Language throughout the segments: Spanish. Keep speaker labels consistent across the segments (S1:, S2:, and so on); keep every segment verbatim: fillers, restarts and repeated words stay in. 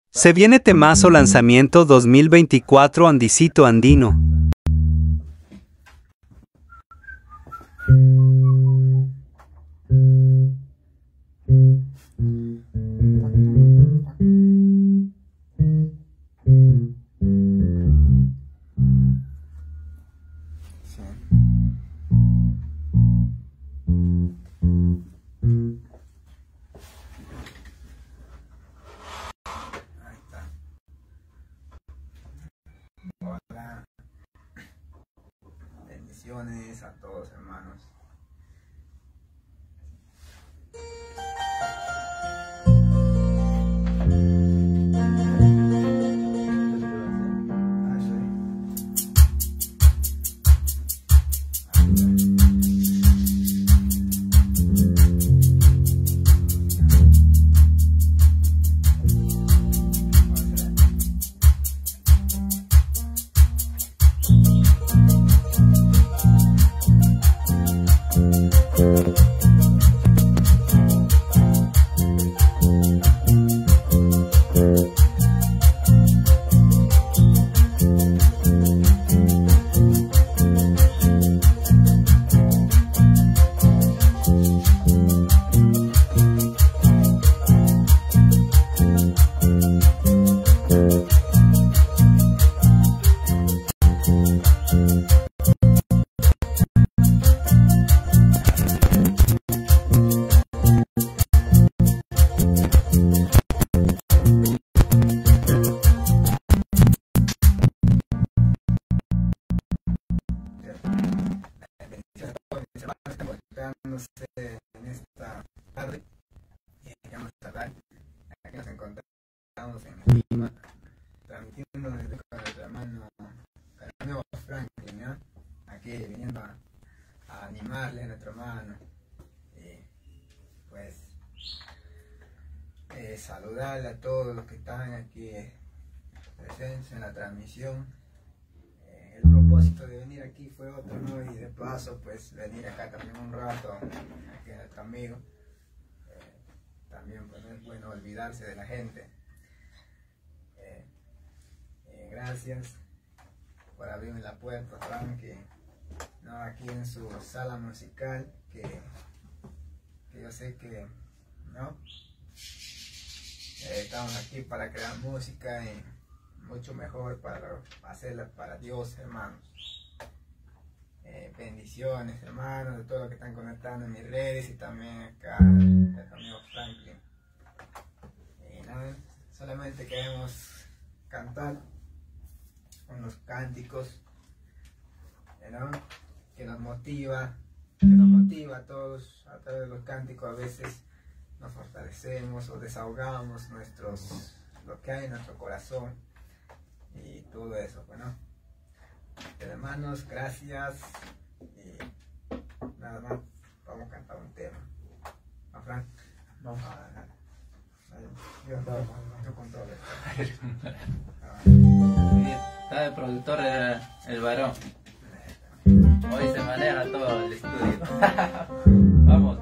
S1: Se viene temazo lanzamiento dos mil veinticuatro Andisito Andino.
S2: Hola, bendiciones a todos, hermanos. En esta tarde y vamos a hablar. Aquí nos encontramos en Lima, transmitiendo desde con nuestro hermano el nuevo Franklin, ¿no? Aquí viniendo a, a animarle a nuestro hermano y pues eh, saludarle a todos los que están aquí presentes en la transmisión. El propósito de venir aquí fue otro, ¿no? Y de paso, pues, venir acá también un rato, aquí a nuestro amigo. Eh, también, pues, no es bueno olvidarse de la gente. Eh, eh, gracias por abrirme la puerta, Frankie, ¿no? Aquí en su sala musical, que, que yo sé que, ¿no? Eh, estamos aquí para crear música y mucho mejor para hacerla para Dios, hermanos. Eh, bendiciones, hermanos, de todos los que están conectando en mis redes y también acá el amigo Franklin. Y nada, solamente queremos cantar unos cánticos, ¿no? Que nos motiva, que nos motiva a todos. A través de los cánticos a veces nos fortalecemos o desahogamos nuestros, lo que hay en nuestro corazón y todo eso, bueno. Hermanos, gracias y nada más, vamos a cantar un tema. ¿No, Frank? Vamos a ganar. Yo, yo con todo esto.
S3: Está el productor, el, el varón. Hoy se maneja todo el estudio. Vamos.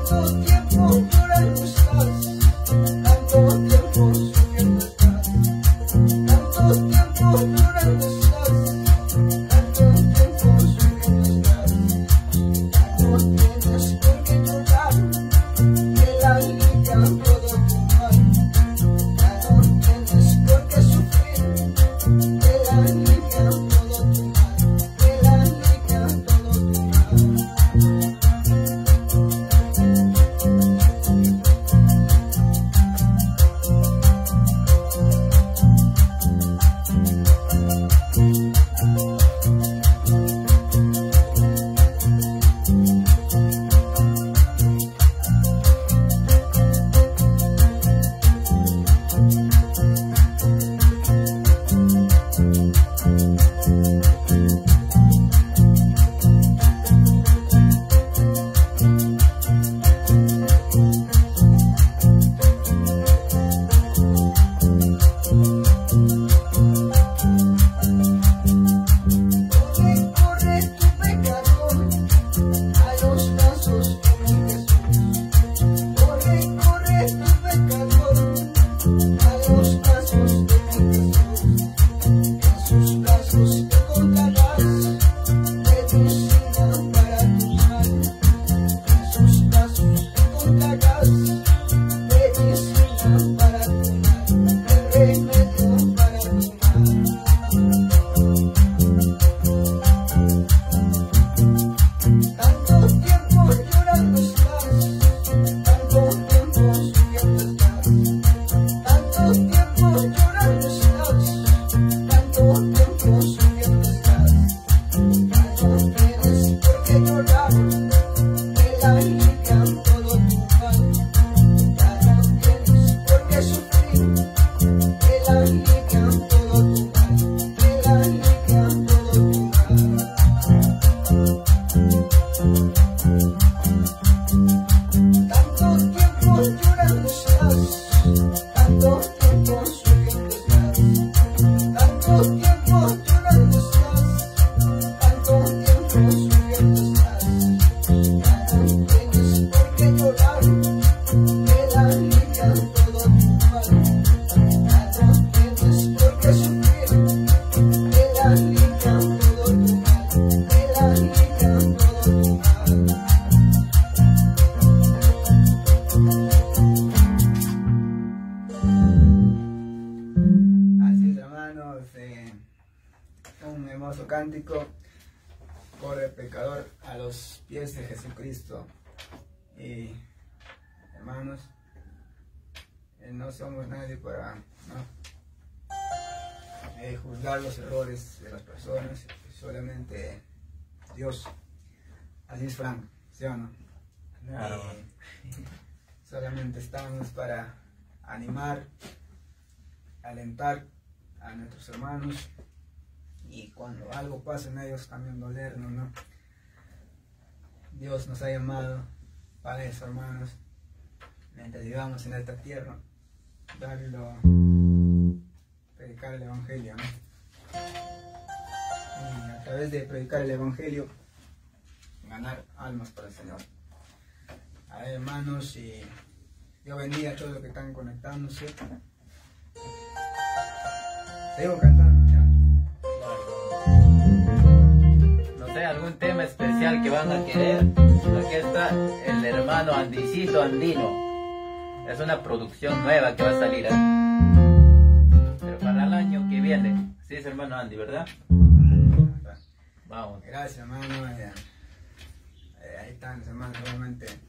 S2: Cántico, corre pecador a los pies de Jesucristo. Y hermanos, eh, no somos nadie para ¿no? eh, juzgar los errores de las personas, solamente Dios. Así es, Frank, ¿sí o no?
S3: Claro.
S2: Y solamente estamos para animar, alentar a nuestros hermanos. Y cuando algo pasa en ellos también dolernos, ¿no? Dios nos ha llamado para eso, hermanos. Mientras vivamos en esta tierra, darlo, predicar el Evangelio, ¿no? Y a través de predicar el Evangelio, ganar almas para el Señor. A ver, hermanos, y Dios bendiga a todos los que están conectándose. Sigo cantando, ya.
S3: No sé, algún tema especial que van a querer. Aquí está el hermano Andicito Andino. Es una producción nueva que va a salir, ¿eh? Pero para el año que viene. Sí, es hermano Andy, ¿verdad? Vamos.
S2: Gracias, hermano. Eh, eh, ahí están los hermanos, realmente.